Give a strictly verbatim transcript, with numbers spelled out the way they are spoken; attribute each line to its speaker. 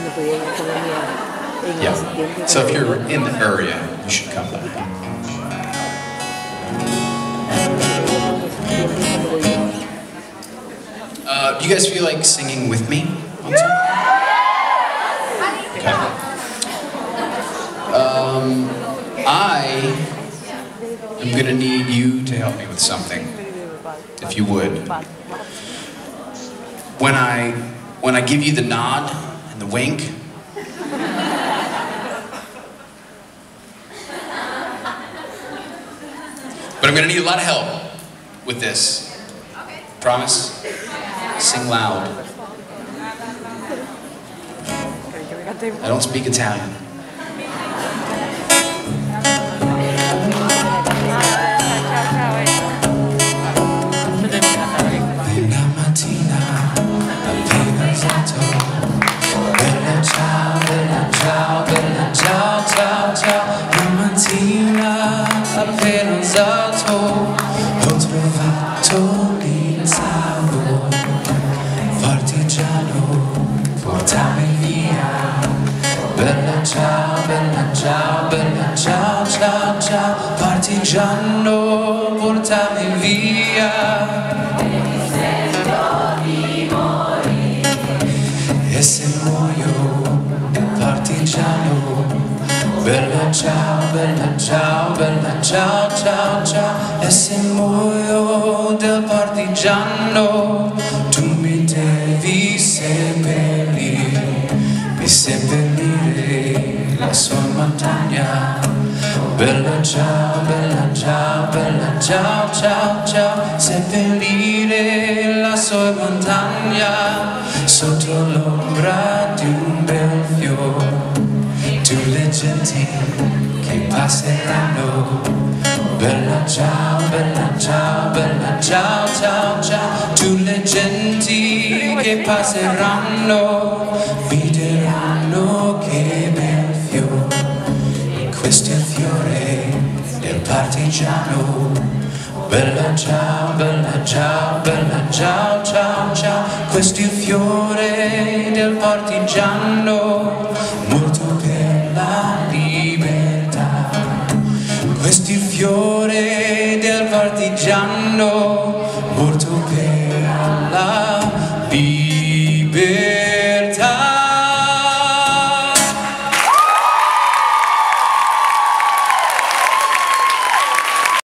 Speaker 1: Yeah. So if you're in the area, you should come by. Uh, do you guys feel like singing with me on song? Okay. Um, I am gonna need you to help me with something, if you would. When I when I give you the nod and the wink, but I'm gonna need a lot of help with this. Promise? Sing loud. I don't speak Italian. Una mattina appena alzato, bella ciao, bella ciao, bella ciao, ciao, ciao. Una mattina appena alzato, ho trovato l'insalvo, partigiano, portami via. Bella ciao, bella ciao, bella ciao, ciao, ciao. Partigiano, portami via. E se muoio, partigiano, bella ciao, bella ciao, bella ciao, ciao, ciao. E se muoio del partigiano, tu mi devi seppellire, mi seppellire la sua montagna. Bella ciao, bella ciao, bella ciao, ciao, ciao. Seppellire la sua montagna sotto l'ombra di un bel fiore. Tu le genti che passeranno. Bella ciao, bella ciao, bella ciao, ciao, ciao. Tu le genti che passeranno mi diranno che bel fiore. Questo è il fiore del partigiano. Bella ciao, bella ciao, bella ciao, ciao, ciao. Questo è il fiore del partigiano, morto per la libertà. Questo è il fiore del partigiano, morto per la libertà.